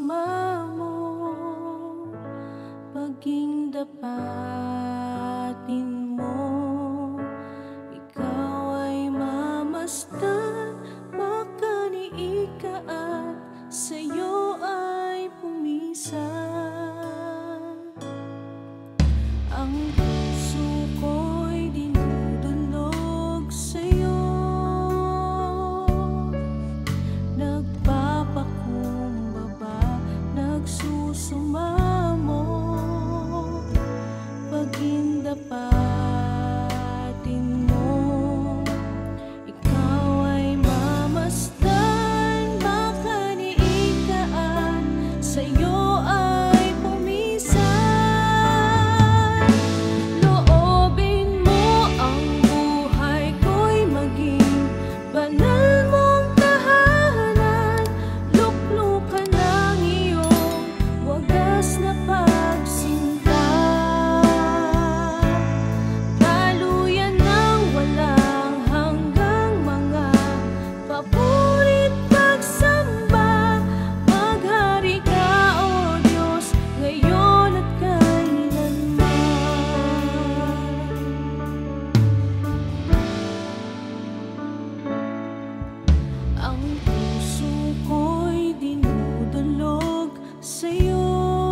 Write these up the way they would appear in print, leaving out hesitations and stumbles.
sumamo, paging dapatin mo. Ikaw ay mamasdan, makaniig ka at sa'yo ay pumisan. Ang puso ko'y dinudulog sa'yo, nagpapakumbaba, nagsusumamo, paging dapatin mo. Ikaw ay mamasdan, makaniig ka at sa'yo ay pumisan. Loobin mo ang buhay ko'y maging banal mong tahanan, luklukan ng iyong wagas na pagsinta, daluyan ng walang hanggang mga papurit pagsamba. Maghari ka, O Diyos, ngayon at kailanman. Ang puso ko'y dinudulog sa'yo,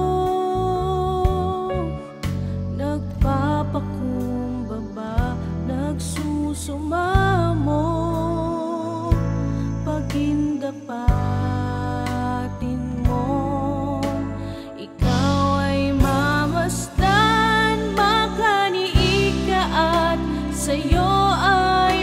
nagpapakumbaba, nagsusumamo, paging dapatin mo. Ikaw ay mamasdan, makaniig ka at sa'yo ay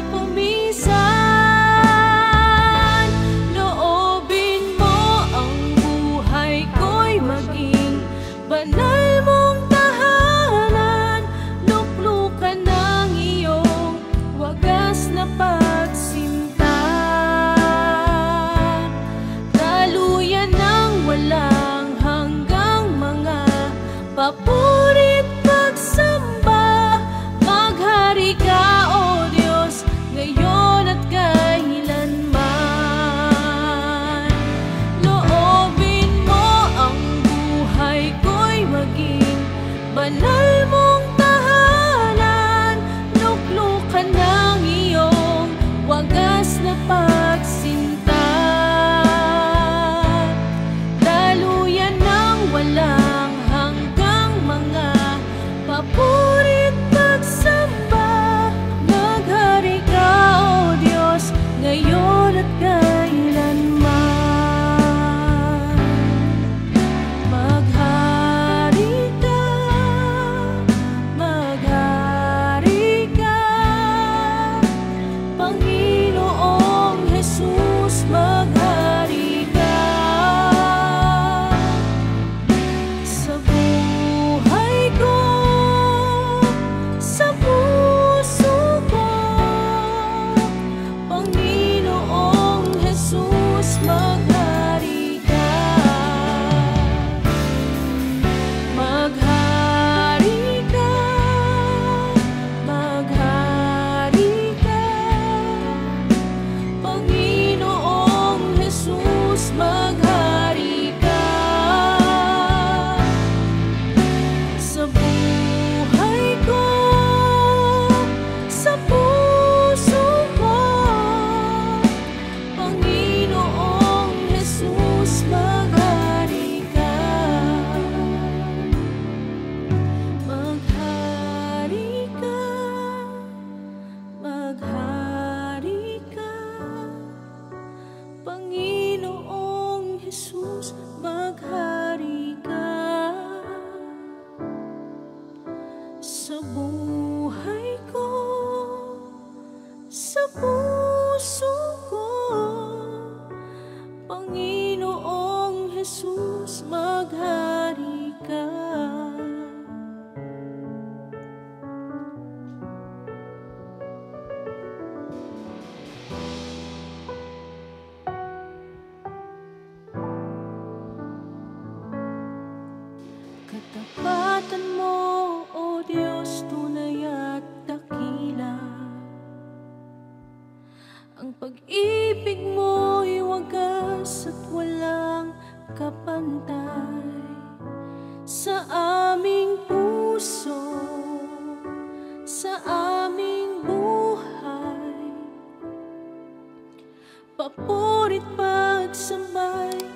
pumisan. Loobin mo ang buhay ko'y maging banal mong tahanan, luklukan ng iyong wagas na pagsinta, daluyan ng walang hanggang mga papurit pagsamba. Maghari ka, O Diyos, ngayon at kailanman. Loobin mo ang buhay ko'y maging banal mong tahanan, luklukan ng iyong wagas na pagsinta, daluyan ng walang hanggang mga papurit pagsamba. Maghari ka, O Diyos, ngayon at kailanman. Maghari ka, maghari ka, Panginoong Jesus, maghari ka. Sa buhay ko, sa puso ko, Panginoong Jesus, maghari ka. Maghari ka, maghari ka, Panginoong Jesus, maghari ka. Sa buhay ko, sa puso ko, Panginoong Jesus, maghari ka. Maghari ka, maghari ka, Panginoong Jesus, maghari ka. Sa buhay ko, sa puso ko, Panginoong Jesus, maghari ka. Katapatan mo, O Diyos, tunay at dakila. Ang pag-ibig mo'y wagas at walang kapal. pantay sa aming puso, sa aming buhay. Papuri't pagsambay